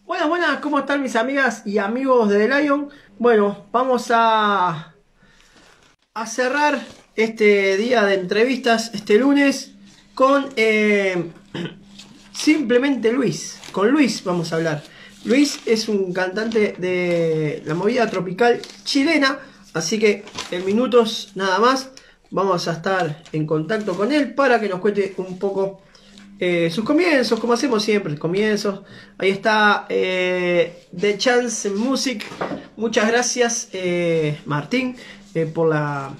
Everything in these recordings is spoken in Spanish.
Buenas, buenas, ¿cómo están mis amigas y amigos de The Lion? Bueno, vamos a cerrar este día de entrevistas, este lunes, con simplemente Luis. Con Luis vamos a hablar. Luis es un cantante de la movida tropical chilena, así que en minutos nada más vamos a estar en contacto con él para que nos cuente un poco sus comienzos, como hacemos siempre, comienzos. Ahí está The Chance Music. Muchas gracias, Martín, por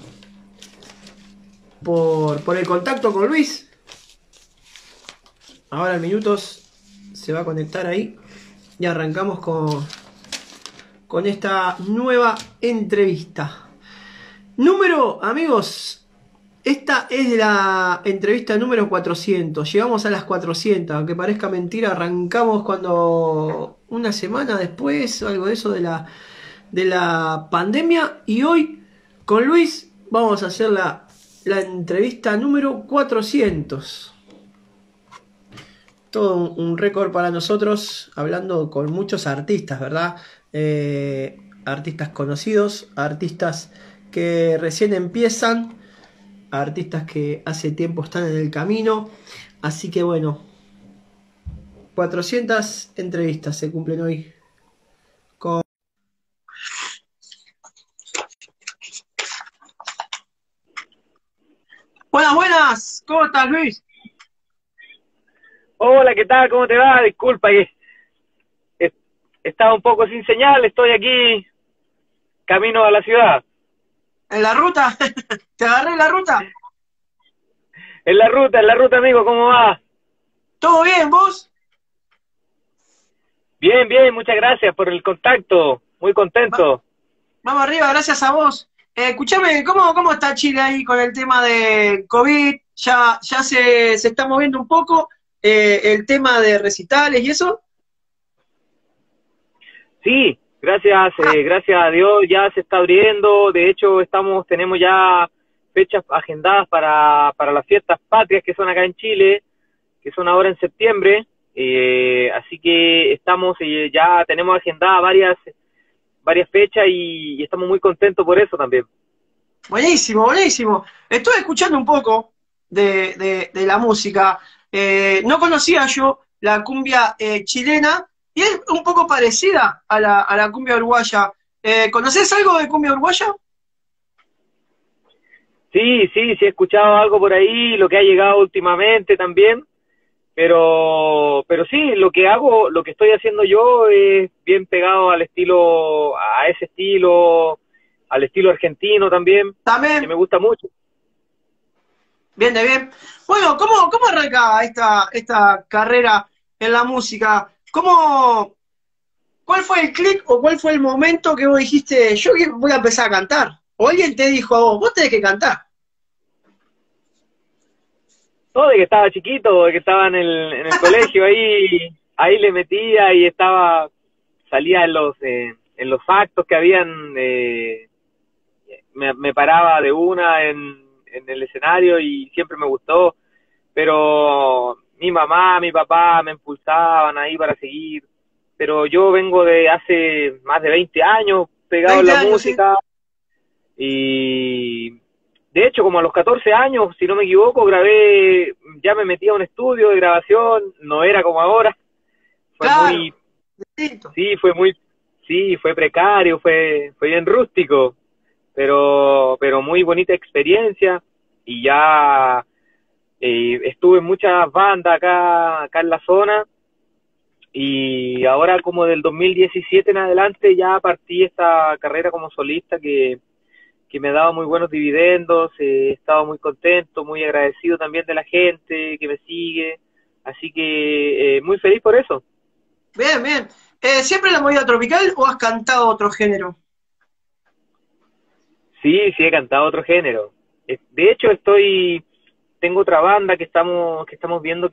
por el contacto con Luis. Ahora en minutos se va a conectar ahí y arrancamos con esta nueva entrevista. Amigos, esta es la entrevista número 400. Llegamos a las 400. Aunque parezca mentira, arrancamos cuando una semana después, algo de eso de la pandemia. Y hoy con Luis vamos a hacer la entrevista número 400. Todo un récord para nosotros, hablando con muchos artistas, ¿verdad? Artistas conocidos, artistas que recién empiezan, artistas que hace tiempo están en el camino. Así que bueno, 400 entrevistas se cumplen hoy. Buenas, buenas, ¿cómo estás, Luis? Hola, ¿qué tal? ¿Cómo te va? Disculpa que he- estaba un poco sin señal, estoy aquí camino a la ciudad. ¿En la ruta? ¿Te agarré en la ruta? En la ruta, amigo, ¿cómo va? ¿Todo bien, vos? Bien, bien, muchas gracias por el contacto, muy Va- contento. Vamos arriba, gracias a vos. Escuchame, ¿cómo está Chile ahí con el tema de COVID? ¿Ya se está moviendo un poco el tema de recitales y eso? Sí, gracias, Ah, gracias a Dios ya se está abriendo, de hecho tenemos ya fechas agendadas para las fiestas patrias que son acá en Chile, que son ahora en septiembre, así que ya tenemos agendadas varias fechas y estamos muy contentos por eso también. buenísimo, buenísimo. Estuve escuchando un poco de la música. No conocía yo la cumbia chilena y es un poco parecida a a la cumbia uruguaya. ¿Conoces algo de cumbia uruguaya? Sí, sí, sí he escuchado algo por ahí, lo que ha llegado últimamente también, pero sí, lo que estoy haciendo yo es bien pegado a ese estilo, al estilo argentino también, que También. me gusta mucho. Bien, de bien. Bueno, ¿cómo arranca esta carrera en la música? ¿Cuál fue el clic o cuál fue el momento que vos dijiste, voy a empezar a cantar? O alguien te dijo a vos tenés que cantar. Todo de que estaba chiquito, de que estaba en el colegio, ahí le metía y salía en los actos que habían, me paraba de una en el escenario y siempre me gustó, pero mi mamá, mi papá me impulsaban ahí para seguir, pero yo vengo de hace más de 20 años pegado en 20 la años, sí. música y de hecho como a los 14 años, si no me equivoco, ya me metí a un estudio de grabación, no era como ahora, fue Claro, muy, distinto. sí, sí, fue precario, fue bien rústico, pero muy bonita experiencia y ya estuve en muchas bandas acá en la zona y ahora como del 2017 en adelante ya partí esta carrera como solista que me ha dado muy buenos dividendos, he estado muy contento, muy agradecido también de la gente que me sigue, así que muy feliz por eso. Bien, bien. ¿Siempre la movida tropical o has cantado otro género? Sí, sí he cantado otro género. De hecho tengo otra banda que estamos viendo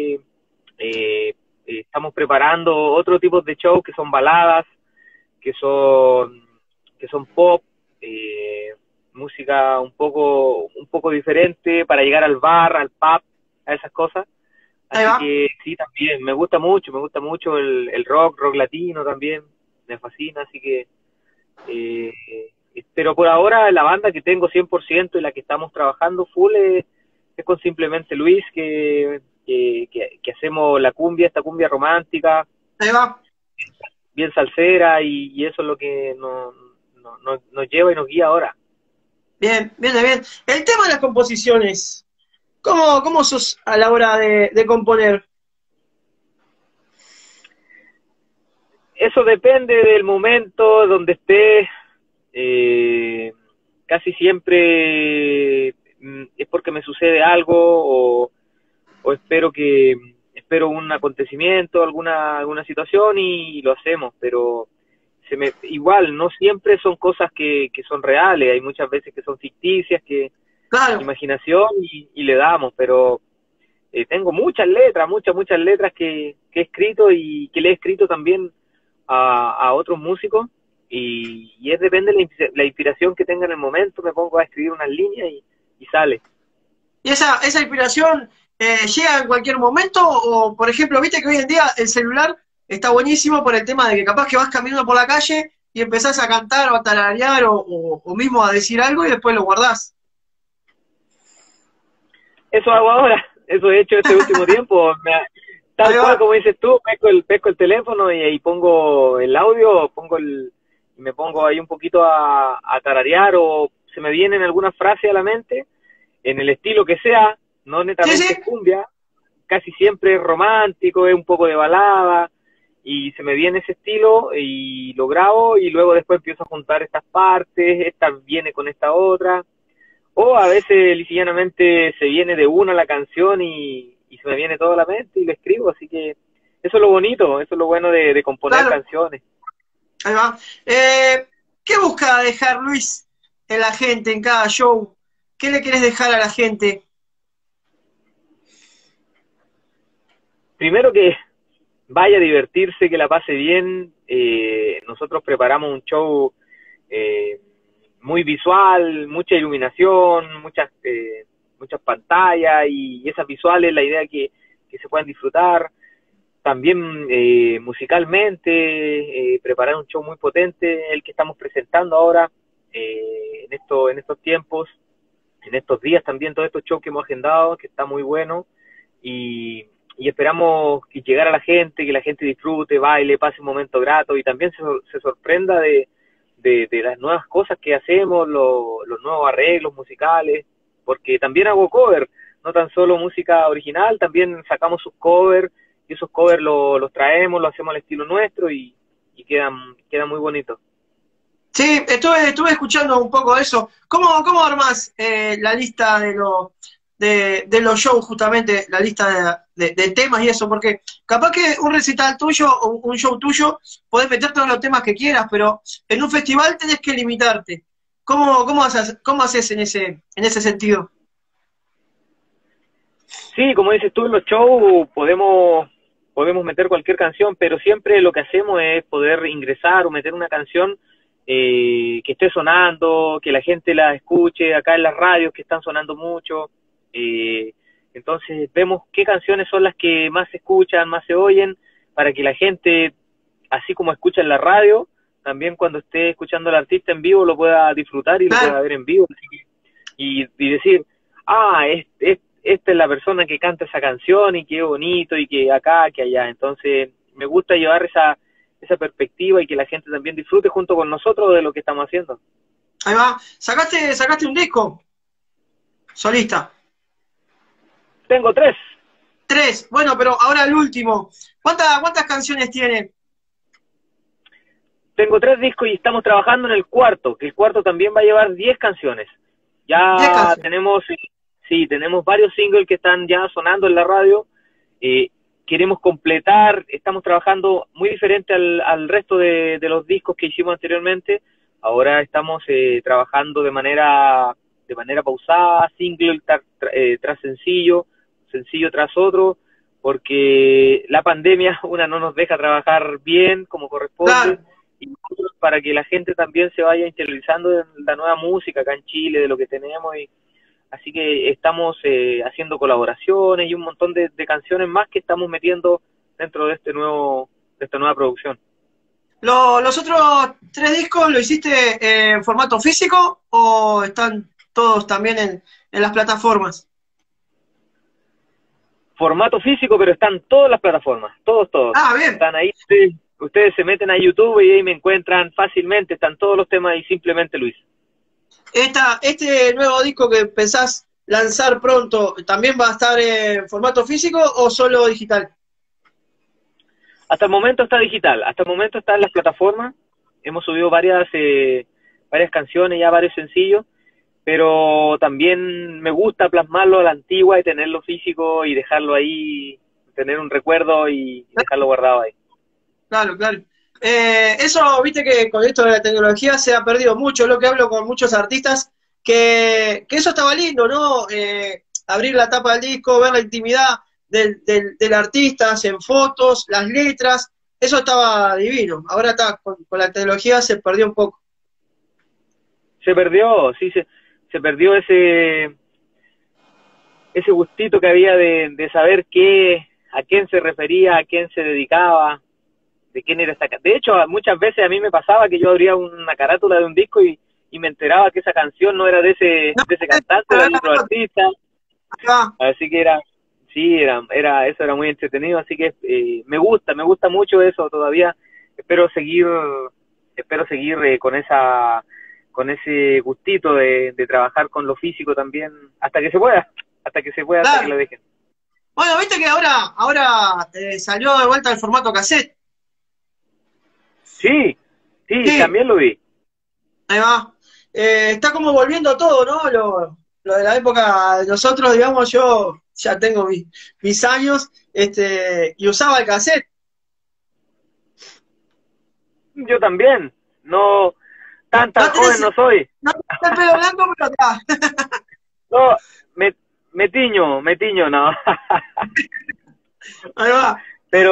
estamos preparando otro tipo de show que son baladas, que son, que son pop, eh, música un poco diferente para llegar al bar, al pub, a esas cosas. Ahí Así va. que sí, también, me gusta mucho el rock latino también, me fascina, así que, eh, pero por ahora la banda que tengo 100% y la que estamos trabajando full es con simplemente Luis, que hacemos la cumbia, esta cumbia romántica, Ahí va. bien salsera, y eso es lo que nos lleva y nos guía ahora. Bien, bien, bien. El tema de las composiciones. ¿Cómo sos a la hora de componer? Eso depende del momento donde estés. eh, Casi siempre es porque me sucede algo o espero un acontecimiento, alguna situación y lo hacemos, pero igual no siempre son cosas que son reales, hay muchas veces que son ficticias, que Claro. imaginación y le damos, pero tengo muchas letras que he escrito y que le he escrito también a otros músicos y es depende de la inspiración que tenga en el momento, me pongo a escribir unas líneas y sale. ¿Y esa inspiración llega en cualquier momento? O, por ejemplo, viste que hoy en día el celular está buenísimo por el tema de que capaz que vas caminando por la calle y empezás a cantar o a tararear o mismo a decir algo y después lo guardás. Eso hago ahora, eso he hecho este último tiempo, Ahí tal cual va. como dices tú, pesco el teléfono y pongo el audio, y me pongo ahí un poquito a tararear o se me vienen algunas frases a la mente en el estilo que sea, no Sí, netamente es sí. cumbia, casi siempre es romántico, es un poco de balada, y se me viene ese estilo y lo grabo y luego después empiezo a juntar estas partes, esta viene con esta otra, o a veces lisillanamente se viene de una la canción y se me viene toda la mente y lo escribo, así que eso es lo bonito, eso es lo bueno de componer Claro. canciones. Ahí va. ¿Qué busca dejar Luis en la gente, en cada show? ¿Qué le querés dejar a la gente? Primero que vaya a divertirse, que la pase bien, nosotros preparamos un show eh, muy visual, mucha iluminación, muchas pantallas y esas visuales, la idea que se puedan disfrutar. También musicalmente, preparar un show muy potente, el que estamos presentando ahora en estos tiempos, en estos días también, todos estos shows que hemos agendado, que está muy bueno y, y esperamos que llegar a la gente, que la gente disfrute, baile, pase un momento grato y también se sorprenda de las nuevas cosas que hacemos, los nuevos arreglos musicales, porque también hago cover, no tan solo música original, también sacamos sus covers y esos covers los traemos, lo hacemos al estilo nuestro y quedan muy bonitos. Sí, estuve escuchando un poco de eso. ¿Cómo armás la lista de los shows, justamente, la lista de temas y eso? Porque capaz que un recital tuyo o un show tuyo, podés meter todos los temas que quieras, pero en un festival tenés que limitarte. ¿Cómo haces en ese sentido? Sí, como dices tú, en los shows podemos meter cualquier canción, pero siempre lo que hacemos es poder ingresar o meter una canción que esté sonando, que la gente la escuche, acá en las radios que están sonando mucho. eh, entonces vemos qué canciones son las que más se escuchan, más se oyen, para que la gente, así como escucha en la radio, también cuando esté escuchando al artista en vivo lo pueda disfrutar y lo pueda Claro, ver en vivo. Y decir, esta es la persona que canta esa canción y qué bonito y que acá, que allá. Entonces, me gusta llevar esa perspectiva y que la gente también disfrute junto con nosotros de lo que estamos haciendo. ahí va. ¿Sacaste un disco? Solista. Tengo tres. Tres. Bueno, pero ahora el último. ¿Cuántas canciones tiene? Tengo tres discos y estamos trabajando en el cuarto, que el cuarto también va a llevar 10 canciones. Diez Ya canciones. tenemos, sí, tenemos varios singles que están ya sonando en la radio. Eh, Queremos completar, estamos trabajando muy diferente al resto de los discos que hicimos anteriormente. Ahora estamos trabajando de manera pausada, single tras sencillo, sencillo tras otro, porque la pandemia una no nos deja trabajar bien como corresponde Claro. y nosotros para que la gente también se vaya interiorizando en la nueva música acá en Chile, de lo que tenemos y así que estamos haciendo colaboraciones y un montón de canciones más que estamos metiendo dentro de de esta nueva producción. ¿Los otros 3 discos lo hiciste en formato físico o están todos también en las plataformas? Formato físico, pero están todas las plataformas, todos. Ah, bien. Están ahí, ustedes se meten a YouTube y ahí me encuentran fácilmente, están todos los temas ahí, simplemente Luis. ¿Este nuevo disco que pensás lanzar pronto también va a estar en formato físico o solo digital? Hasta el momento está digital, hasta el momento está en las plataformas, hemos subido varias canciones, ya varios sencillos, pero también me gusta plasmarlo a la antigua y tenerlo físico y dejarlo ahí, tener un recuerdo y dejarlo guardado ahí. Claro, claro. Eso, viste que con esto de la tecnología se ha perdido mucho, lo que hablo con muchos artistas, que eso estaba lindo, ¿no? Abrir la tapa del disco, ver la intimidad del artista en fotos, las letras, eso estaba divino. Ahora está, con la tecnología se perdió un poco. Se perdió, sí, se perdió ese gustito que había de saber a quién se refería, a quién se dedicaba, de quién era esta. De hecho, muchas veces a mí me pasaba que yo abría una carátula de un disco y me enteraba que esa canción no era de ese cantante, era de otro artista. Así que eso era muy entretenido, así que me gusta mucho eso todavía. Espero seguir con ese gustito de trabajar con lo físico también, hasta que se pueda, Claro. hasta que lo dejen. Bueno, viste que ahora salió de vuelta el formato cassette. Sí, también lo vi. Ahí va. Está como volviendo todo, ¿no? Lo de la época de nosotros, digamos, yo ya tengo mis años, y usaba el cassette. Yo también, no, tan joven no soy. No tenés el pelo blanco, pero está. No, me tiño, no. Ahí va. Pero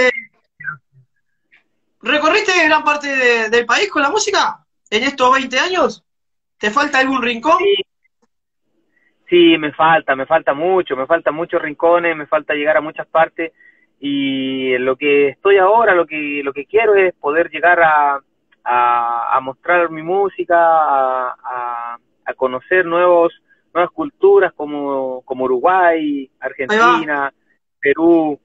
¿Recorriste gran parte del país con la música en estos 20 años? ¿Te falta algún rincón? sí, me falta muchos rincones, me falta llegar a muchas partes, y en lo que estoy ahora, lo que quiero es poder llegar a mostrar mi música, a conocer nuevas culturas como Uruguay, Argentina, Perú,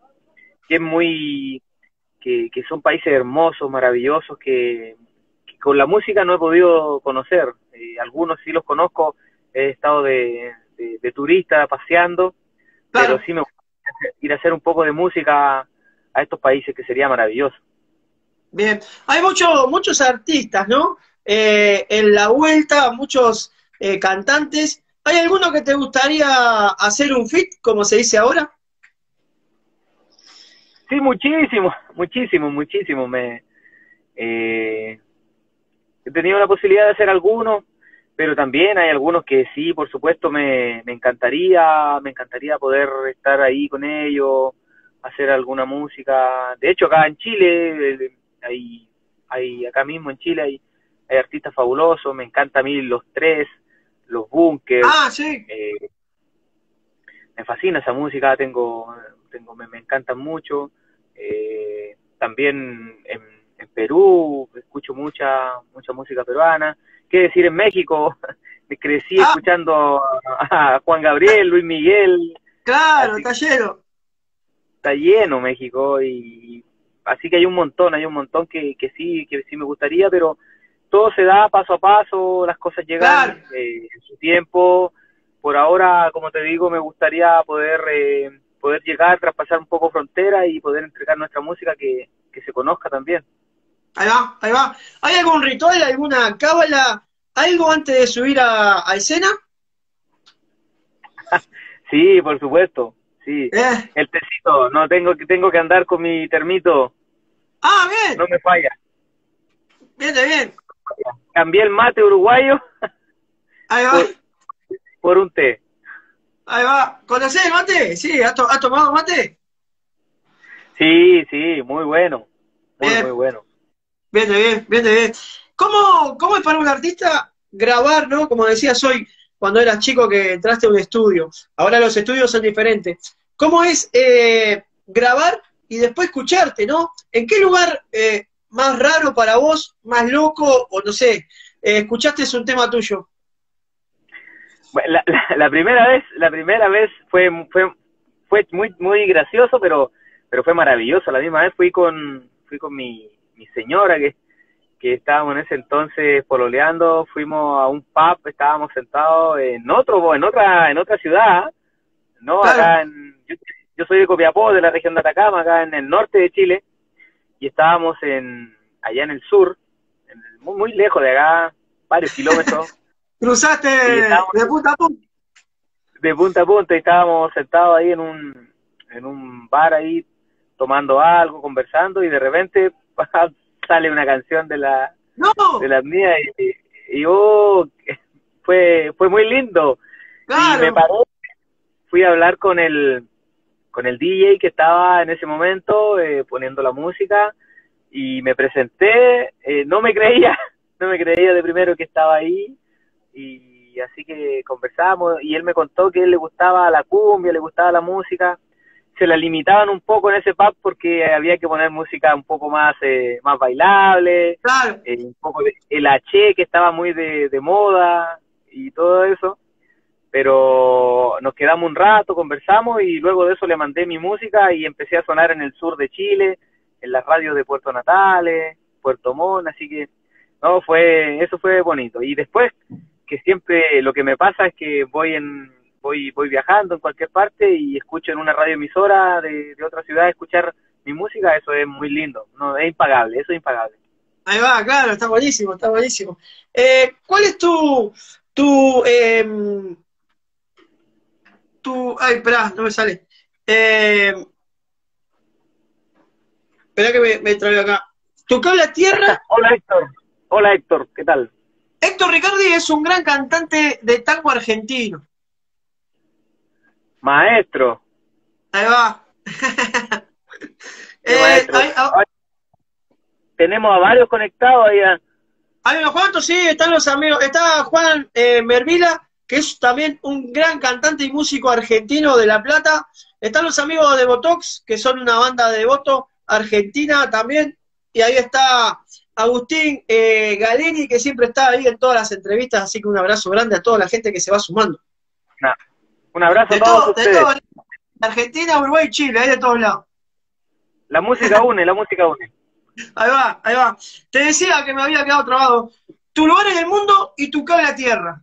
que son países hermosos, maravillosos, que con la música no he podido conocer. Algunos sí los conozco, he estado de turista paseando, Claro. pero sí me gustaría ir a hacer un poco de música a estos países, que sería maravilloso. Bien. Hay muchos artistas, ¿no? En la vuelta, muchos cantantes. ¿Hay alguno que te gustaría hacer un feat, como se dice ahora? Sí, muchísimo. He tenido la posibilidad de hacer algunos, pero también hay algunos que sí, por supuesto, me encantaría poder estar ahí con ellos, hacer alguna música. De hecho, acá en Chile, acá mismo en Chile hay artistas fabulosos, me encanta a mí Los Tres, Los Bunkers. Ah, sí. Me fascina esa música, me encantan mucho. También en Perú escucho mucha música peruana. ¿Qué decir en México? Me crecí escuchando a Juan Gabriel, Luis Miguel. Claro, está lleno. Está lleno México, y así que hay un montón que sí me gustaría, pero todo se da paso a paso, las cosas llegan en su tiempo. Por ahora, como te digo, me gustaría poder llegar, traspasar un poco frontera y poder entregar nuestra música que se conozca también. Ahí va. ¿Hay algún ritual, alguna cábala, algo antes de subir a escena? Sí, por supuesto, sí. El tecito, no tengo que andar con mi termito. Ah, bien. No me falla. Bien. Cambié el mate uruguayo. Ahí va. Por un té. Ahí va. ¿Conocés el mate? Sí, ¿has tomado mate? Sí, muy bueno. Muy bueno. Bien. ¿Cómo es para un artista grabar, ¿no? Como decías hoy cuando eras chico que entraste a un estudio. Ahora los estudios son diferentes. ¿Cómo es grabar y después escucharte, ¿no? ¿En qué lugar más raro para vos, más loco, o no sé, escuchaste un tema tuyo? Bueno, la primera vez fue muy gracioso, pero fue maravilloso. La misma vez fui con mi señora que estábamos en ese entonces pololeando, fuimos a un pub, estábamos sentados en otra ciudad, ¿no? Claro. Acá yo soy de Copiapó, de la región de Atacama, acá en el norte de Chile, y estábamos allá en el sur, muy lejos de acá, varios kilómetros. Cruzaste de punta a punta. De punta a punta, y estábamos sentados ahí en un bar ahí, tomando algo, conversando, y de repente sale una canción de las mías, y fue muy lindo. Claro. Y me paré, fui a hablar con el DJ que estaba en ese momento poniendo la música, y me presenté, no me creía de primero que estaba ahí, y así que conversamos, y él me contó que a él le gustaba la cumbia, le gustaba la música. Se la limitaban un poco en ese pub porque había que poner música un poco más bailable, claro. Un poco el H que estaba muy de moda y todo eso, pero nos quedamos un rato, conversamos, y luego de eso le mandé mi música y empecé a sonar en el sur de Chile, en las radios de Puerto Natales, Puerto Montt, así que no, eso fue bonito. Y después, que siempre lo que me pasa es que voy viajando en cualquier parte y escucho en una radioemisora de otra ciudad escuchar mi música, eso es muy lindo, no, es impagable, eso es impagable. Ahí va, claro, está buenísimo, está buenísimo. ¿Cuál es ay, esperá, no me sale. Esperá que me traigo acá. ¿Tu cable a tierra? Hola Héctor, ¿qué tal? Héctor Ricardi es un gran cantante de tango argentino. Maestro. Ahí va. Maestro. Tenemos a varios conectados ahí. Hay unos cuantos, sí, están los amigos. Está Juan Mervila, que es también un gran cantante y músico argentino de La Plata. Están los amigos de Botox, que son una banda de devoto argentina también. Y ahí está Agustín Galeni, que siempre está ahí en todas las entrevistas. Así que un abrazo grande a toda la gente que se va sumando. Un abrazo a todos ustedes. De todo, Argentina, Uruguay y Chile, ahí de todos lados. La música une, la música une. Ahí va, ahí va. Te decía que me había quedado trabado. Tu lugar en el mundo y tu cable a tierra.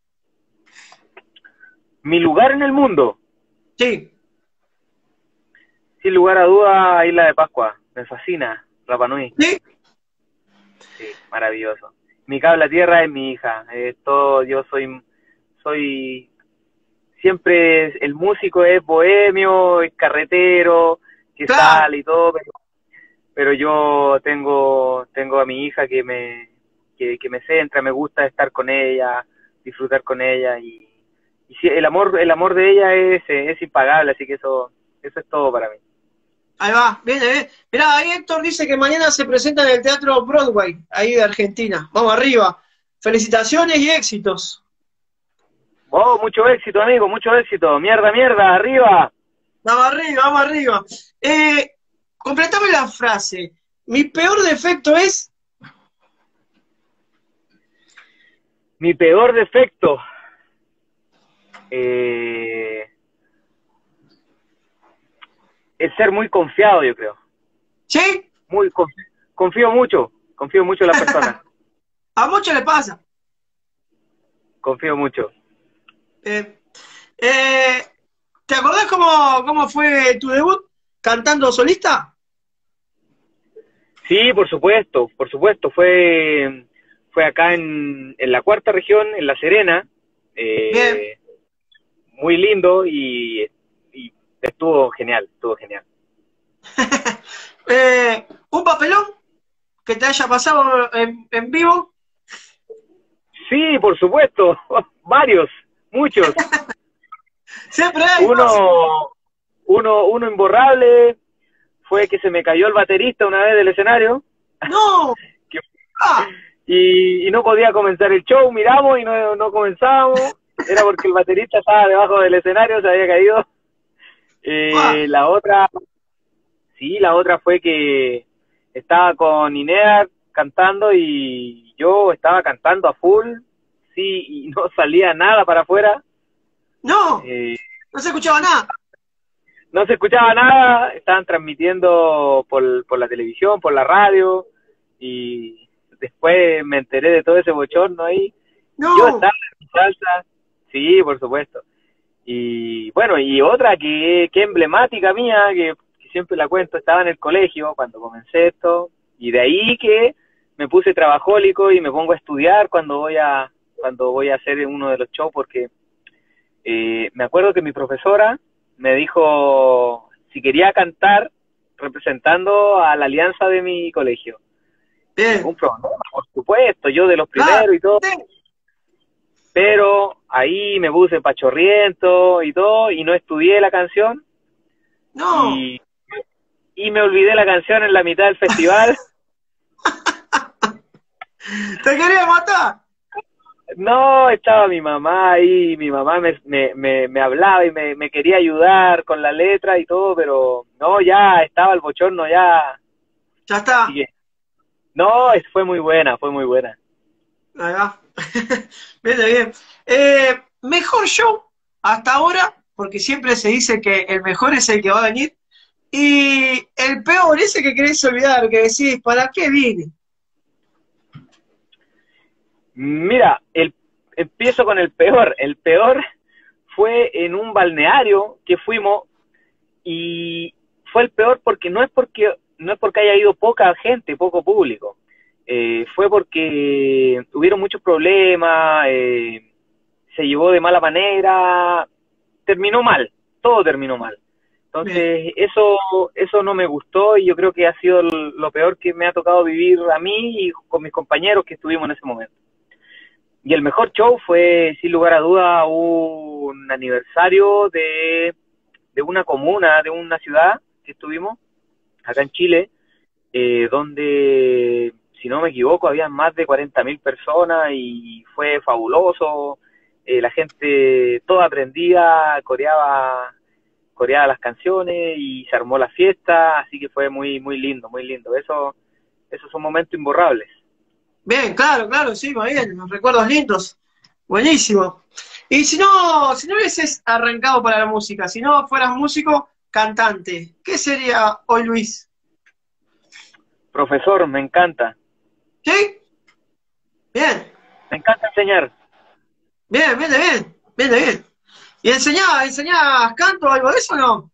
¿Mi lugar en el mundo? Sí. Sin lugar a duda, Isla de Pascua. Me fascina, Rapa Nui. ¿Sí? Sí, maravilloso. Mi cable a tierra es mi hija. Yo soy siempre, el músico es bohemio, es carretero, que claro. sale y todo, pero yo tengo a mi hija que me centra, me gusta estar con ella, disfrutar con ella, y sí, el amor de ella es impagable, así que eso es todo para mí. Ahí va, bien, bien. Mirá, ahí Héctor dice que mañana se presenta en el Teatro Broadway, ahí de Argentina. Vamos arriba. Felicitaciones y éxitos. Oh, mucho éxito, amigo, mucho éxito. Mierda, arriba. Vamos arriba, vamos arriba. Completame la frase. Mi peor defecto es... Mi peor defecto. El ser muy confiado, yo creo. ¿Sí? Confío mucho en las personas. A muchos le pasa. Confío mucho. ¿Te acordás cómo fue tu debut cantando solista? Sí, por supuesto. Fue acá en la cuarta región, en La Serena. Muy lindo y estuvo genial. ¿Un papelón que te haya pasado en vivo? Sí, por supuesto. Varios, muchos. Siempre hay uno imborrable fue que se me cayó el baterista una vez del escenario. ¡No! y no podía comenzar el show, miramos y no comenzamos. era porque el baterista estaba debajo del escenario, se había caído. Ah, La otra, sí, la otra fue que estaba con Inea cantando y yo estaba cantando a full, sí, y no salía nada para afuera. no, Eh, no se escuchaba nada. no se escuchaba nada, estaban transmitiendo por la televisión, por la radio, y después me enteré de todo ese bochorno ahí. Yo No, estaba en mi salsa, sí, por supuesto. Y bueno, y otra que emblemática mía, que siempre la cuento, estaba en el colegio cuando comencé esto, y de ahí que me puse trabajólico y me pongo a estudiar cuando voy a hacer uno de los shows, porque me acuerdo que mi profesora me dijo si quería cantar representando a la alianza de mi colegio. bien, Ningún problema, por supuesto, yo de los claro, primeros y todo, sí, pero ahí me puse pachorriento y todo, y no estudié la canción, no, y, y me olvidé la canción en la mitad del festival. te quería matar. No, estaba mi mamá ahí, mi mamá me hablaba y me quería ayudar con la letra y todo, pero no, ya estaba el bochorno ya, Ya así está, que no, fue muy buena, fue muy buena. ahí va. Bien, bien. Mejor show hasta ahora, porque siempre se dice que el mejor es el que va a venir. Y el peor, ese que querés olvidar, que decís, ¿para qué vine? Mira, empiezo con el peor. El peor fue en un balneario que fuimos y fue el peor porque no es porque haya ido poca gente, poco público. Fue porque tuvieron muchos problemas, se llevó de mala manera, terminó mal, todo terminó mal. Bien, Entonces, eso no me gustó y yo creo que ha sido lo peor que me ha tocado vivir a mí y con mis compañeros que estuvimos en ese momento. Y el mejor show fue, sin lugar a duda, un aniversario de una comuna, de una ciudad que estuvimos acá en Chile, donde, si no me equivoco, había más de 40.000 personas y fue fabuloso. La gente toda aprendía, coreaba las canciones y se armó la fiesta, así que fue muy, muy lindo, muy lindo. Esos son momentos imborrables. bien, claro, claro, sí, muy bien, los recuerdos lindos. Buenísimo. Y si no hubieses arrancado para la música, si no fueras músico, cantante, ¿qué sería hoy Luis? Profesor, ¿Sí? Bien, me encanta enseñar. bien, bien, bien, bien, bien. ¿Y enseñabas canto o algo de eso o no?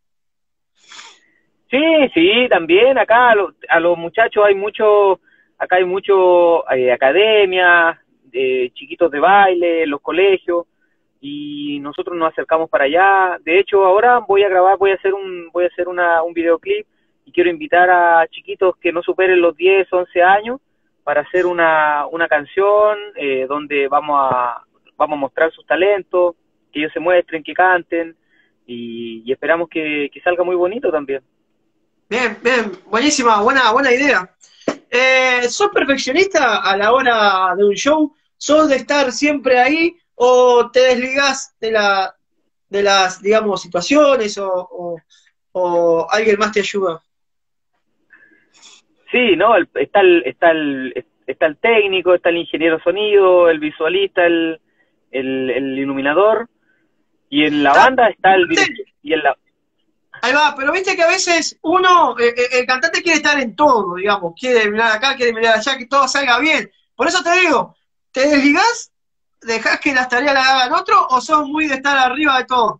Sí, sí, también acá a los muchachos acá hay mucho academias, chiquitos de baile, en los colegios, y nosotros nos acercamos para allá. De hecho, ahora voy a grabar, voy a hacer un videoclip y quiero invitar a chiquitos que no superen los 10, 11 años para hacer una canción donde vamos a mostrar sus talentos, que ellos se muestren, que canten, y esperamos que salga muy bonito también. Bien, bien, buenísima, buena idea. ¿Sos perfeccionista a la hora de un show? ¿Sos de estar siempre ahí o te desligás de las, digamos, situaciones o alguien más te ayuda? Sí, ¿no? Está el técnico, está el ingeniero sonido, el visualista, el iluminador, y en la Claro, banda está el director, ahí va, pero viste que a veces uno, el cantante quiere estar en todo, digamos, quiere mirar acá, quiere mirar allá, que todo salga bien. Por eso te digo, ¿te desligás? ¿Dejás que las tareas las hagan otro o sos muy de estar arriba de todo?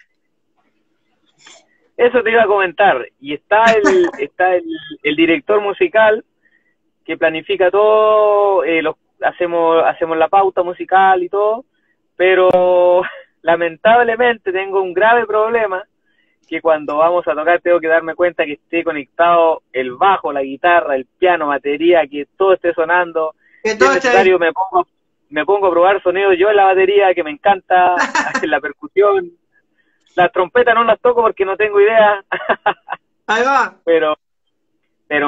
eso te iba a comentar, y el director musical que planifica todo, hacemos la pauta musical y todo, pero lamentablemente tengo un grave problema que cuando vamos a tocar tengo que darme cuenta que esté conectado el bajo, la guitarra, el piano, batería, que todo esté sonando. Que Si es todo esté ahí. necesario me pongo a probar sonidos yo en la batería, que me encanta, en la percusión. Las trompetas no las toco porque no tengo idea, Ahí va. pero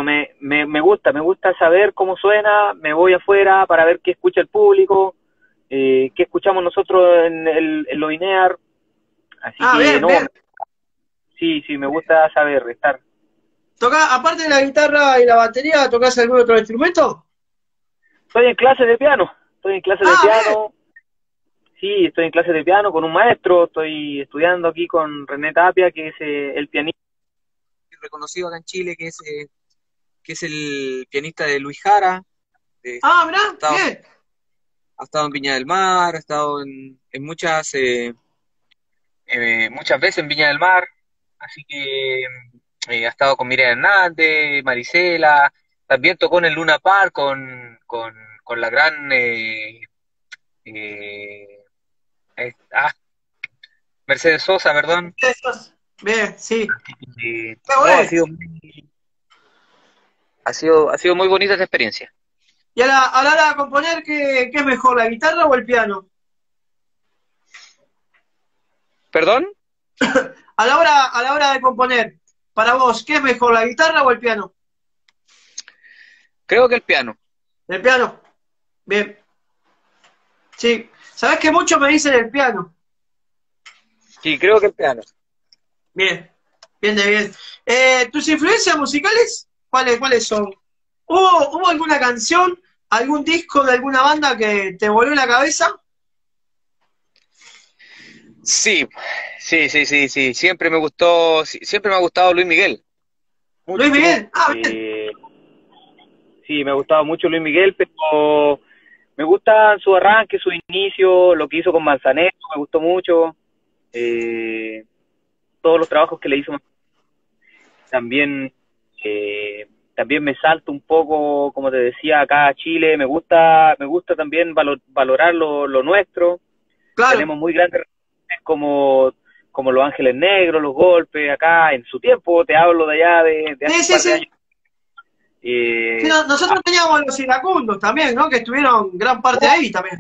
me gusta saber cómo suena, me voy afuera para ver qué escucha el público, que escuchamos nosotros en los INEAR. Así que bien, no, bien. sí, sí, me gusta saber estar. Aparte de la guitarra y la batería, ¿tocás algún otro instrumento? Estoy en clases de piano, estoy en clases de Bien. piano, sí, estoy en clases de piano con un maestro, estoy estudiando aquí con René Tapia, que es el pianista reconocido acá en Chile, que es el pianista de Luis Jara, Mirá, ha estado, bien. ha estado en Viña del Mar, ha estado en muchas veces en Viña del Mar, así que ha estado con Miriam Hernández, Marisela, también tocó en el Luna Park con la gran eh, ah, Mercedes Sosa, perdón. Bien, sí. Qué No, bueno. ha sido muy bonita esta experiencia. Y a la hora de componer, ¿qué es mejor, la guitarra o el piano? ¿Perdón? A la hora de componer, para vos, ¿qué es mejor, la guitarra o el piano? Creo que el piano. El piano. Bien. Sí. ¿Sabés que muchos me dicen el piano? Sí, creo que el piano. Bien. Bien de bien. ¿Tus influencias musicales? ¿Cuáles son? ¿Hubo alguna canción, algún disco de alguna banda que te voló la cabeza? Sí, sí. Siempre me ha gustado Luis Miguel. Luis Mucho. Miguel. Bien. Sí, me ha gustado mucho Luis Miguel, pero me gustan su arranque, su inicio, lo que hizo con Manzanero, me gustó mucho. Eh, Todos los trabajos que le hizo. También, también me salto un poco, como te decía, acá a Chile. Me gusta también valorar lo nuestro. Claro. Tenemos muy grandes referentes como Los Ángeles Negros, Los Golpes, acá en su tiempo, te hablo de allá de hace Sí, un sí, par de sí. años. Sí, Eh, nosotros teníamos los iracundos también, ¿no? Que estuvieron gran parte ahí también.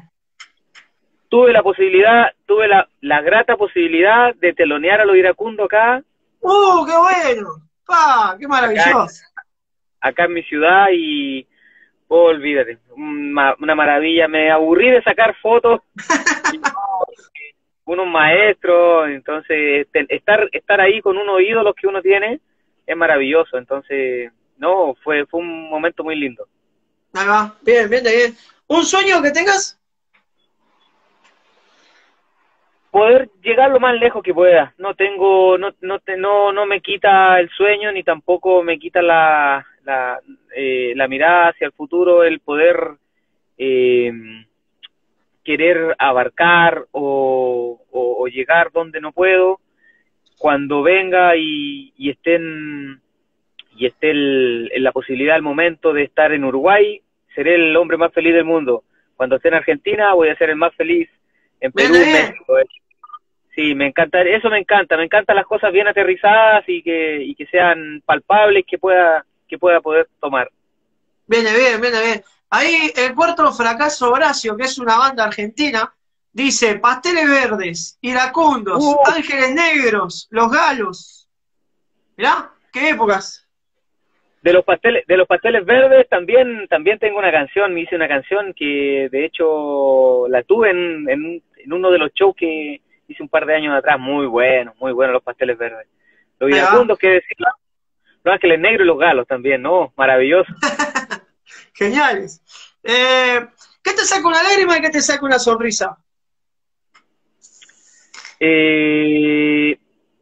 tuve la grata posibilidad de telonear a los iracundos ¡Qué bueno! ¡Qué acá, maravilloso! acá en mi ciudad y oh, olvídate, una maravilla. Me aburrí de sacar fotos y unos maestros, entonces estar ahí con unos ídolos que uno tiene es maravilloso. Entonces, no, fue un momento muy lindo. Ahí va. Bien, bien, de bien. ¿Un sueño que tengas? Poder llegar lo más lejos que pueda. No tengo, no me quita el sueño ni tampoco me quita la mirada hacia el futuro, el poder eh, querer abarcar o llegar donde no puedo. Cuando venga y esté en la posibilidad, el momento de estar en Uruguay, seré el hombre más feliz del mundo. Cuando esté en Argentina, voy a ser el más feliz. En Bien, de Perú, bien. México. Sí, eso me encantan las cosas bien aterrizadas y que sean palpables, que pueda poder tomar. Viene bien, viene bien. Ahí el Cuarto Fracaso Horacio, que es una banda argentina, dice Pasteles Verdes, Iracundos, Uh, Ángeles Negros, Los Galos. Mirá, qué épocas. de los pasteles verdes también tengo una canción, me hice una canción que de hecho la tuve en uno de los shows que hice un par de años atrás, muy bueno los pasteles verdes. Los Ahí va. iracundos, que decir, los ángeles negros y los galos también, ¿no? Maravilloso. Geniales. ¿Qué te saca una lágrima y qué te saca una sonrisa? Eh,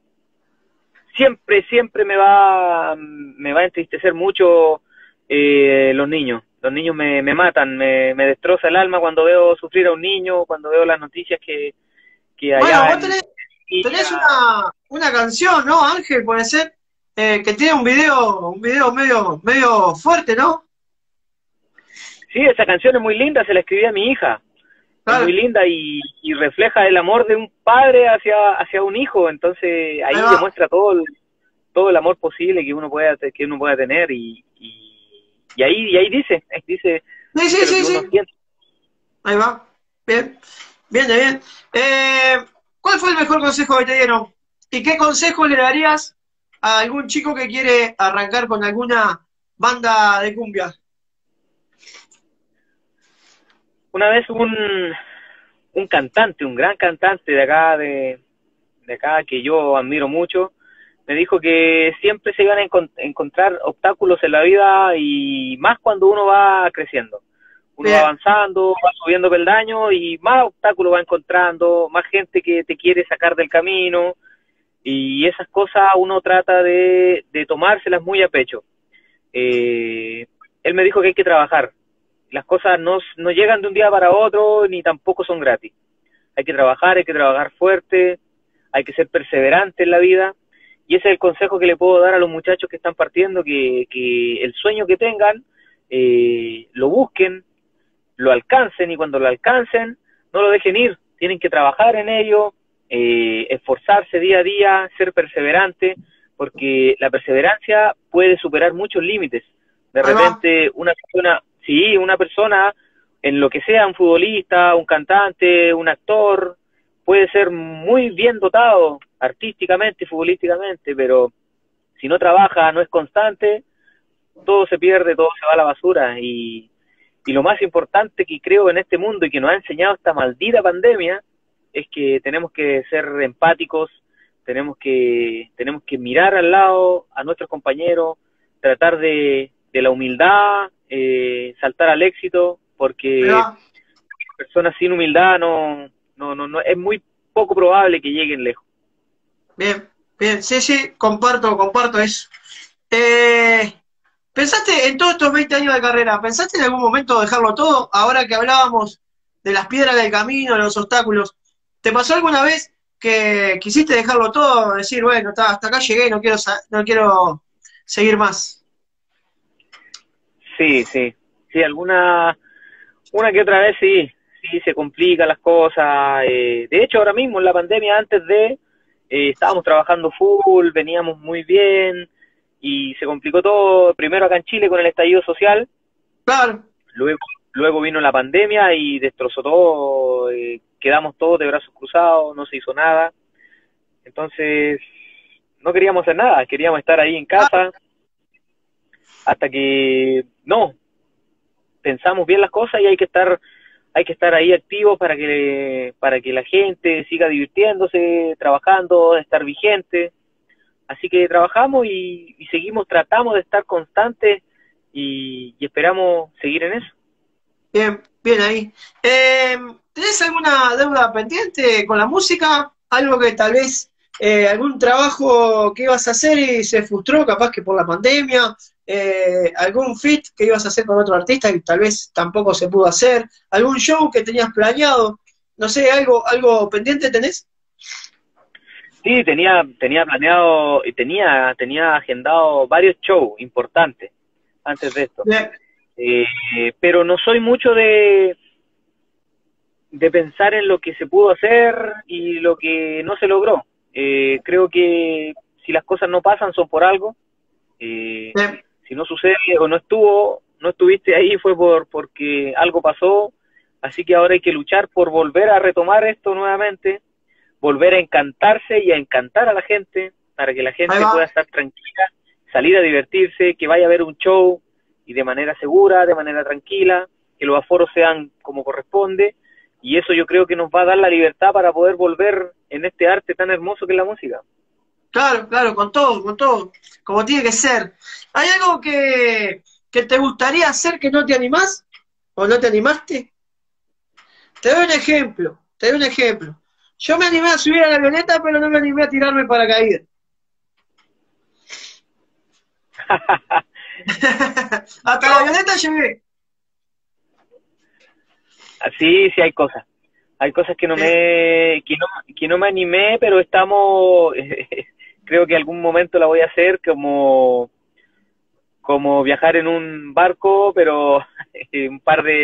siempre me va a entristecer mucho los niños. Los niños me matan, me destroza el alma cuando veo sufrir a un niño, cuando veo las noticias que Bueno, allá vos en tenés China. una canción, ¿no, Ángel? Puede ser, que tiene un video medio fuerte, ¿no? Sí, esa canción es muy linda, se la escribí a mi hija. Es muy Claro, linda y refleja el amor de un padre hacia un hijo. Entonces ahí ahí va. demuestra todo el amor posible que uno pueda tener y ahí Sí, sí, dice lo sí, que uno sí. siente. Ahí va. Bien, bien, de bien. ¿Cuál fue el mejor consejo que te dieron? ¿Y qué consejo le darías a algún chico que quiere arrancar con alguna banda de cumbia? Una vez un cantante, un gran cantante de acá que yo admiro mucho, me dijo que siempre se iban a encontrar obstáculos en la vida y más cuando uno va creciendo. Uno va Bien. avanzando, va subiendo peldaños y más obstáculos va encontrando, más gente que te quiere sacar del camino y esas cosas uno trata de tomárselas muy a pecho. Él me dijo que hay que trabajar. Las cosas no llegan de un día para otro ni tampoco son gratis. Hay que trabajar fuerte, hay que ser perseverante en la vida y ese es el consejo que le puedo dar a los muchachos que están partiendo, que el sueño que tengan lo busquen, lo alcancen y cuando lo alcancen no lo dejen ir, tienen que trabajar en ello, esforzarse día a día, ser perseverante, porque la perseverancia puede superar muchos límites. De Ahí va. repente una persona en lo que sea, un futbolista, un cantante, un actor, puede ser muy bien dotado artísticamente, futbolísticamente, pero si no trabaja, no es constante, todo se pierde, todo se va a la basura y lo más importante que creo en este mundo y que nos ha enseñado esta maldita pandemia es que tenemos que ser empáticos, tenemos que mirar al lado a nuestros compañeros, tratar de la humildad, saltar al éxito, Ahí porque va. personas sin humildad no es muy poco probable que lleguen lejos. Bien, bien, sí, sí, comparto eso. Eh, ¿Pensaste en todos estos 20 años de carrera, pensaste en algún momento dejarlo todo? Ahora que hablábamos de las piedras del camino, de los obstáculos, ¿te pasó alguna vez que quisiste dejarlo todo, decir, bueno, hasta acá llegué, no quiero seguir más? Sí, sí, sí, una que otra vez sí se complican las cosas. De hecho, ahora mismo en la pandemia, estábamos trabajando full, veníamos muy bien y se complicó todo, primero acá en Chile con el estallido social, Claro, luego, luego vino la pandemia y destrozó todo, quedamos todos de brazos cruzados, no se hizo nada, entonces no queríamos hacer nada, queríamos estar ahí en claro, casa hasta que no, pensamos bien las cosas y hay que estar ahí activos para que la gente siga divirtiéndose, trabajando, estar vigente. Así que trabajamos y seguimos, tratamos de estar constantes y esperamos seguir en eso. bien, bien ahí. Eh, ¿Tenés alguna deuda pendiente con la música? Algo que tal vez, algún trabajo que ibas a hacer y se frustró, capaz que por la pandemia, algún feat que ibas a hacer con otro artista que tal vez tampoco se pudo hacer, algún show que tenías planeado, no sé, algo pendiente tenés. Sí, tenía planeado y tenía agendado varios shows importantes antes de esto. Bien, Eh, pero no soy mucho de pensar en lo que se pudo hacer y lo que no se logró. Creo que si las cosas no pasan son por algo. Eh, bien, si no sucede o no estuviste ahí fue porque algo pasó. Así que ahora hay que luchar por volver a retomar esto nuevamente, volver a encantarse y a encantar a la gente para que la ahí gente va. pueda estar tranquila, salir a divertirse, que vaya a ver un show y de manera segura, de manera tranquila, que los aforos sean como corresponde y eso yo creo que nos va a dar la libertad para poder volver en este arte tan hermoso que es la música. Claro, claro, con todo, como tiene que ser. ¿Hay algo que te gustaría hacer que no te animás? ¿O no te animaste? Te doy un ejemplo, te doy un ejemplo. Yo me animé a subir a la avioneta, pero no me animé a tirarme paracaídas. Hasta la Yo, avioneta llegué. sí, sí hay cosas que no me animé, pero estamos, creo que algún momento la voy a hacer como viajar en un barco, pero un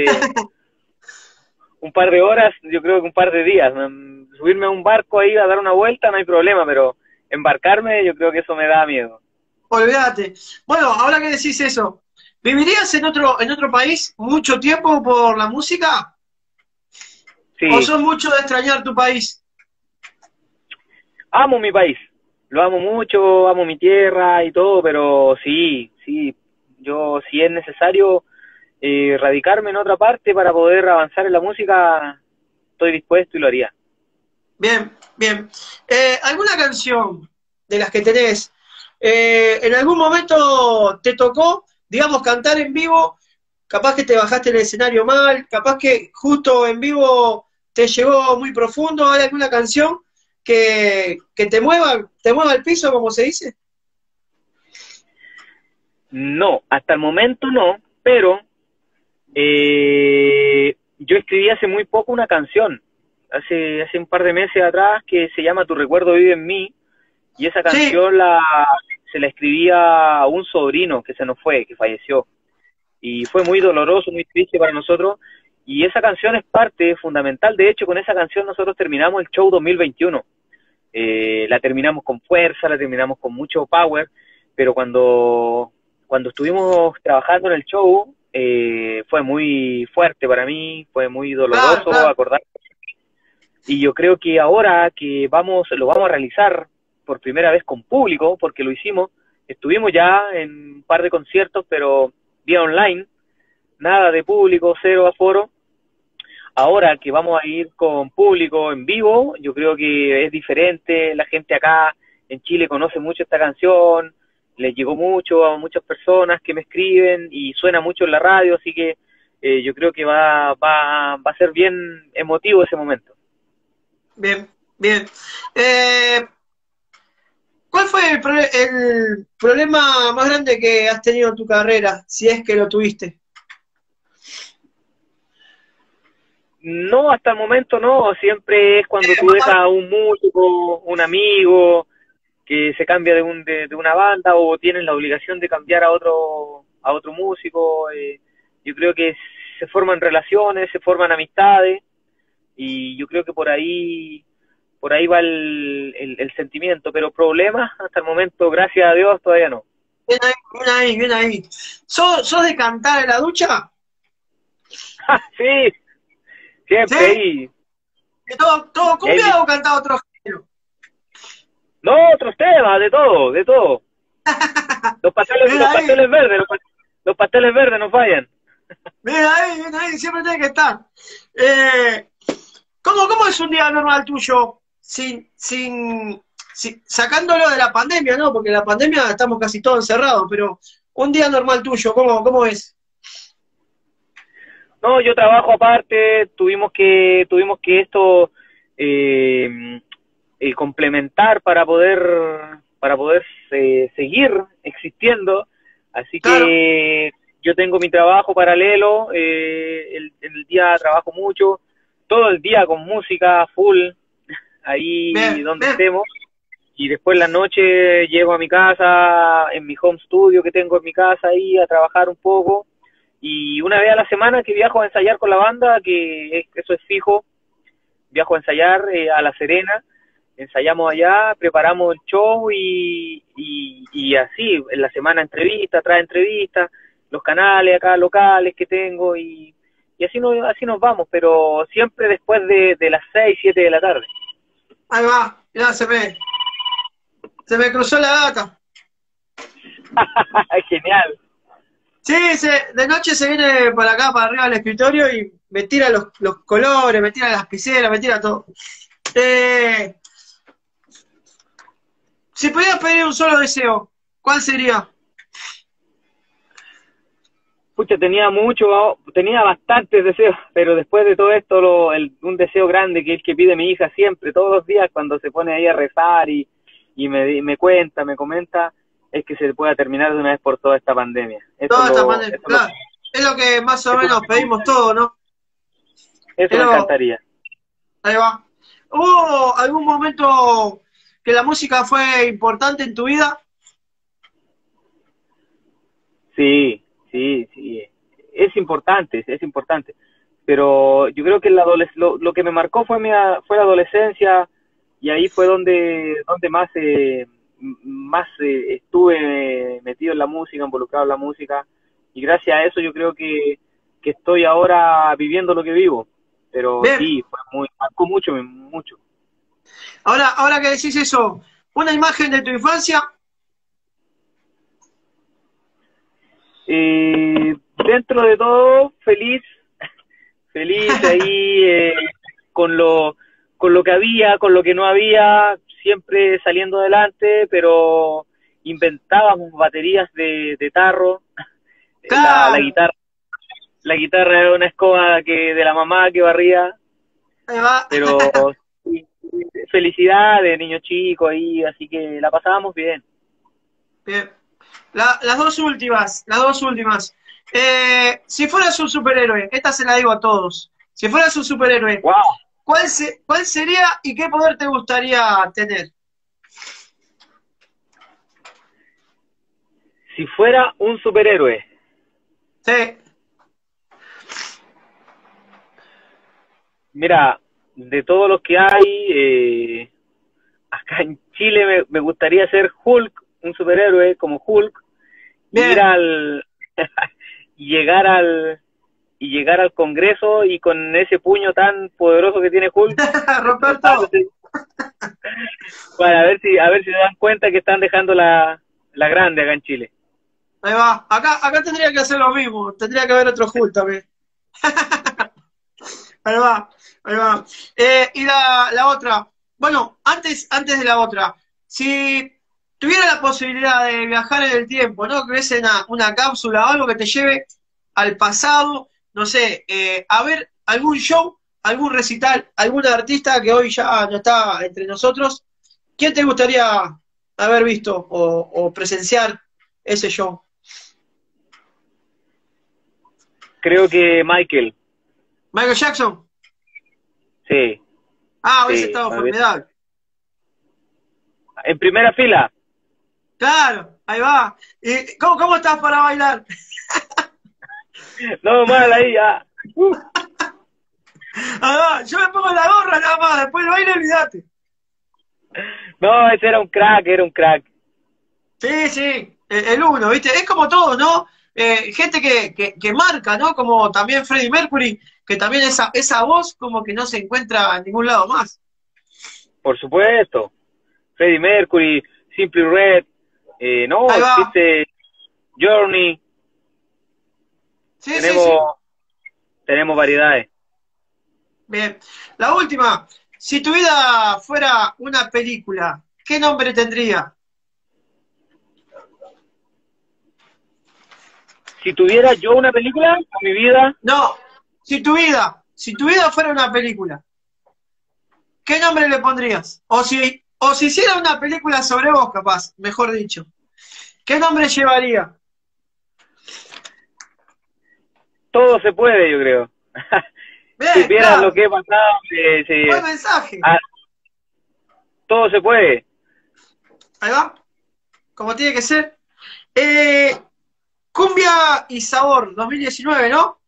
un par de horas, yo creo que un par de días. Subirme a un barco ahí a dar una vuelta no hay problema, pero embarcarme yo creo que eso me da miedo. Olvídate. Bueno, ahora que decís eso, ¿vivirías en otro país mucho tiempo por la música? ¿O Sí, sos mucho de extrañar tu país? amo mi país, lo amo mucho, amo mi tierra y todo, pero sí, yo si es necesario radicarme en otra parte para poder avanzar en la música, estoy dispuesto y lo haría. Bien, bien. ¿Alguna canción de las que tenés, en algún momento te tocó, digamos, cantar en vivo? Capaz que te bajaste el escenario mal, capaz que justo en vivo te llegó muy profundo. ¿Hay alguna canción que te mueva el piso, como se dice? No, hasta el momento no, pero yo escribí hace muy poco una canción, hace un par de meses atrás, que se llama Tu recuerdo vive en mí, y esa Sí, canción se la escribía a un sobrino que se nos fue, que falleció, y fue muy doloroso, muy triste para nosotros, y esa canción es parte fundamental. De hecho, con esa canción nosotros terminamos el show 2021, la terminamos con fuerza, la terminamos con mucho power, pero cuando estuvimos trabajando en el show, fue muy fuerte para mí, fue muy claro, doloroso claro. acordar. Y yo creo que ahora que lo vamos a realizar por primera vez con público, porque lo hicimos, estuvimos ya en un par de conciertos, pero vía online, nada de público, cero aforo. Ahora que vamos a ir con público en vivo, yo creo que es diferente. La gente acá en Chile conoce mucho esta canción, les llegó mucho a muchas personas que me escriben y suena mucho en la radio, así que yo creo que va a ser bien emotivo ese momento. Bien, bien. Eh, ¿Cuál fue el problema más grande que has tenido en tu carrera, si es que lo tuviste? No, hasta el momento no, siempre es cuando tú dejas a un músico, un amigo, que se cambia de una banda o tienes la obligación de cambiar a otro músico. Yo creo que se forman relaciones, se forman amistades y yo creo que por ahí va el sentimiento, pero problemas hasta el momento, gracias a Dios, todavía no. Bien ahí, bien ahí, bien ahí. ¿Sos de cantar en la ducha? Sí, ¿Sí? siempre ahí. ¿De todo Y ahí cumbia o cantás otro género? no, otros temas, de todo, de todo. Bien Los ahí, pasteles verdes, los pasteles verdes no fallan. bien ahí, siempre tiene que estar. Eh, ¿cómo es un día normal tuyo? Sacándolo de la pandemia, ¿no? Porque en la pandemia estamos casi todos encerrados, pero un día normal tuyo, ¿cómo es? No, yo trabajo aparte, tuvimos que esto complementar para poder seguir existiendo, así Claro, que yo tengo mi trabajo paralelo, en el día trabajo mucho, todo el día con música full, ahí bien, donde bien. estemos, y después en la noche llego a mi casa, en mi home studio que tengo en mi casa ahí a trabajar un poco, y una vez a la semana que viajo a ensayar con la banda, eso es fijo, viajo a ensayar a La Serena, ensayamos allá, preparamos el show y así, en la semana entrevista, tras entrevista, los canales acá locales que tengo y así nos vamos, pero siempre después de las 6 7 de la tarde. Ahí va, mirá, se me cruzó la data. Genial. Sí, de noche se viene para acá, para arriba del escritorio y me tira los colores, me tira las lapiceras, me tira todo. Eh, si pudieras pedir un solo deseo, ¿cuál sería? Pucha, tenía bastantes deseos, pero después de todo esto, un deseo grande que es que pide mi hija siempre, todos los días, cuando se pone ahí a rezar y me cuenta, me comenta, es que se pueda terminar de una vez por toda esta pandemia. Toda esta manera, claro. Es lo que más o eso es lo menos que me pedimos gustaría. todos, ¿no? Eso me Pero, encantaría. ahí va. ¿Hubo algún momento que la música fue importante en tu vida? Sí, sí, sí. Es importante, es importante. Pero yo creo que lo que me marcó fue la adolescencia y ahí fue donde más estuve metido en la música, involucrado en la música. Y gracias a eso yo creo que estoy ahora viviendo lo que vivo. Pero Bien, sí, marcó mucho, mucho. ahora que decís eso, una imagen de tu infancia, Dentro de todo, feliz ahí con lo que había, con lo que no había, siempre saliendo adelante, pero inventábamos baterías de tarro, Claro, la guitarra era una escoba de la mamá que barría, ahí va. pero sí, felicidad de niño chico ahí, así que la pasábamos bien. Bien. Las dos últimas, las dos últimas. Si fueras un superhéroe, esta se la digo a todos. Si fueras un superhéroe, ¡Wow! ¿cuál sería y qué poder te gustaría tener? Si fuera un superhéroe, Sí. mira, de todos los que hay, acá en Chile me gustaría ser Hulk, un superhéroe como Hulk, y ir Bien. al y llegar al Congreso y con ese puño tan poderoso que tiene Hulk, Romper todo. explotarse para a ver si se dan cuenta que están dejando la grande acá en Chile. Ahí va. Acá tendría que hacer lo mismo. Tendría que haber otro Hulk también. Ahí va. Ahí va. Y la otra. Bueno, antes de la otra. Si tuviera la posibilidad de viajar en el tiempo, ¿no? Que hubiese una cápsula o algo que te lleve al pasado, no sé, a ver algún show, algún recital, algún artista que hoy ya no está entre nosotros, ¿quién te gustaría haber visto o presenciar ese show? Creo que Michael, Michael Jackson. sí, Ah, hubiese sí, estado formidable. en primera fila. Claro, ahí va. ¿Y cómo estás para bailar? No, mal ahí ya. Ahí va. Yo me pongo la gorra nada más, después el baile, olvídate. No, ese era un crack, era un crack. Sí, sí, el uno, ¿viste? Es como todo, ¿no? Gente que marca, ¿no? Como también Freddie Mercury, que también esa voz como que no se encuentra en ningún lado más. Por supuesto. Freddie Mercury, Simply Red, no, Ahí va. existe Journey, Sí, sí, sí. tenemos, tenemos variedades. Bien. La última. Si tu vida fuera una película, ¿qué nombre tendría? Si tuviera yo una película con mi vida, No, si tu vida fuera una película, ¿qué nombre le pondrías? O si hiciera una película sobre vos, capaz, mejor dicho. ¿Qué nombre llevaría? todo se puede, yo creo. Bien, Supieras lo claro. que he pasado, Buen mensaje. ah, todo se puede. Ahí va. Como tiene que ser. Eh, Cumbia y Sabor 2019, ¿no?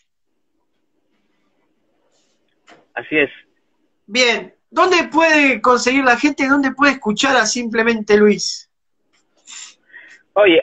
Así es. Bien. ¿Dónde puede conseguir la gente? ¿Dónde puede escuchar a Simplemente Luis? Oye,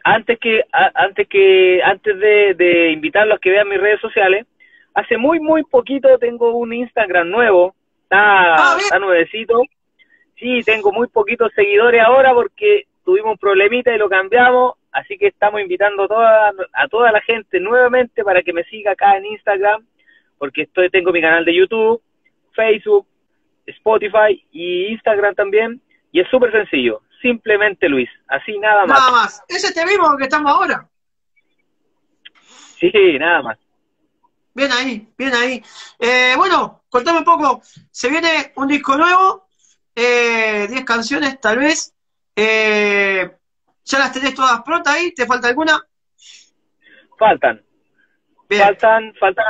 antes de invitarlos a que vean mis redes sociales, hace muy poquito tengo un Instagram nuevo, Ah, bien. está nuevecito. Sí, tengo muy poquitos seguidores ahora porque tuvimos un problemita y lo cambiamos, así que estamos invitando a toda la gente nuevamente para que me siga acá en Instagram, porque tengo mi canal de YouTube, Facebook, Spotify y Instagram también, y es súper sencillo, simplemente Luis, así nada más. Nada más. ¿Es este mismo que estamos ahora? Sí, nada más. Bien ahí, bien ahí. Bueno, contame un poco. Se viene un disco nuevo, 10 canciones tal vez. ¿Ya las tenés todas prontas ahí? ¿Te falta alguna? Faltan, Bien, faltan, faltan,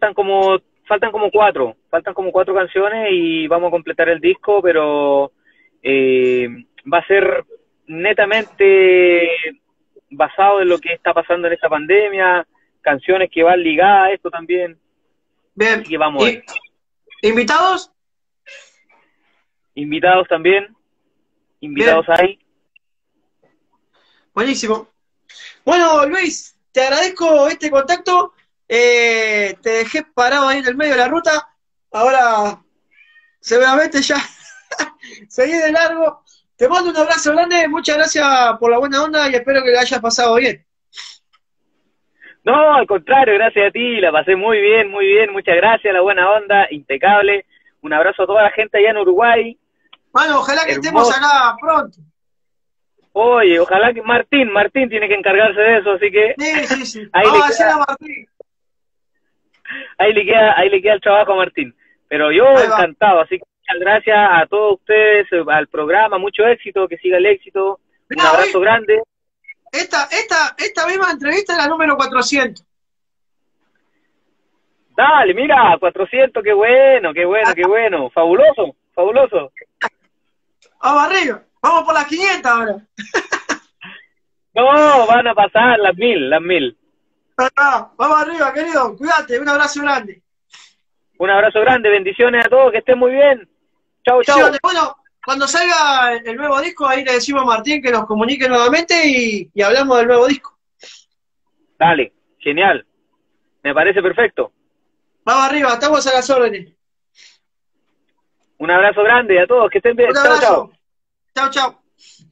faltan como cuatro canciones y vamos a completar el disco, pero eh, va a ser netamente basado en lo que está pasando en esta pandemia, canciones que van ligadas a esto también, bien. así que vamos a ver. ¿Y invitados? Invitados también, invitados Bien, hay. buenísimo. Bueno, Luis, te agradezco este contacto. Te dejé parado ahí en el medio de la ruta. Ahora, seguramente ya seguí de largo. Te mando un abrazo grande. Muchas gracias por la buena onda y espero que la hayas pasado bien. No, al contrario, gracias a ti, la pasé muy bien, muchas gracias, la buena onda, impecable. Un abrazo a toda la gente allá en Uruguay. Bueno, ojalá que Hermoso. estemos acá pronto. Oye, ojalá que Martín tiene que encargarse de eso, así que Sí. ahí Vamos le a hacer queda, a Martín. ahí le queda el trabajo a Martín. Pero yo Ahí va. encantado, así que muchas gracias a todos ustedes, al programa, mucho éxito, que siga el éxito. Un Mirá, abrazo hoy, grande. esta misma entrevista es la número 400. Dale, mira, 400, qué bueno, qué bueno, qué bueno. Fabuloso, fabuloso. Vamos arriba. Vamos por las 500 ahora. No, van a pasar las 1000, las 1000. Vamos arriba, querido. Cuídate. Un abrazo grande. Un abrazo grande, bendiciones a todos, que estén muy bien. Chau, chau. Bueno, cuando salga el nuevo disco, ahí le decimos a Martín que nos comunique nuevamente y hablamos del nuevo disco. Dale, genial. Me parece perfecto. Vamos arriba, estamos a las órdenes. Un abrazo grande a todos, que estén bien. Un Chau, chau. abrazo. Chau, chau.